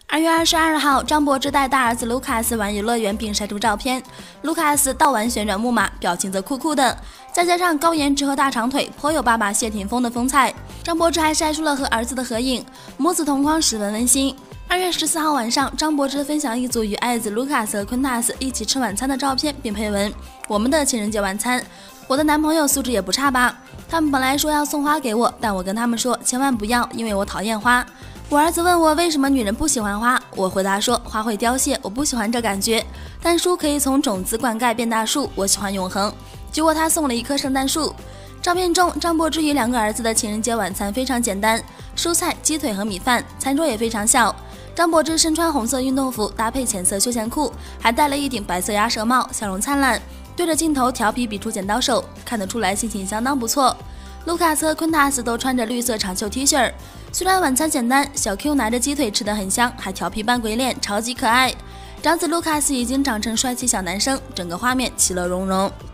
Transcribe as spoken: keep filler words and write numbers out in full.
二月二十二号，张柏芝带大儿子卢卡斯玩游乐园并晒出照片。卢卡斯倒玩旋转木马，表情则酷酷的，再加上高颜值和大长腿，颇有爸爸谢霆锋的风采。张柏芝还晒出了和儿子的合影，母子同框，十分温馨。二月十四号晚上，张柏芝分享一组与爱子卢卡斯和昆塔斯一起吃晚餐的照片，并配文：“我们的情人节晚餐，我的男朋友素质也不差吧？他们本来说要送花给我，但我跟他们说千万不要，因为我讨厌花。我儿子问我为什么女人不喜欢花，我回答说花会凋谢，我不喜欢这感觉。但树可以从种子灌溉变大树，我喜欢永恒。结果他送了一棵圣诞树。”照片中，张柏芝与两个儿子的情人节晚餐非常简单，蔬菜、鸡腿和米饭，餐桌也非常小。张柏芝身穿红色运动服，搭配浅色休闲裤，还戴了一顶白色鸭舌帽，笑容灿烂，对着镜头调皮比出剪刀手，看得出来心情相当不错。卢卡斯和昆塔斯都穿着绿色长袖 T 恤，虽然晚餐简单，小 Q 拿着鸡腿吃得很香，还调皮扮鬼脸，超级可爱。长子卢卡斯已经长成帅气小男生，整个画面其乐融融。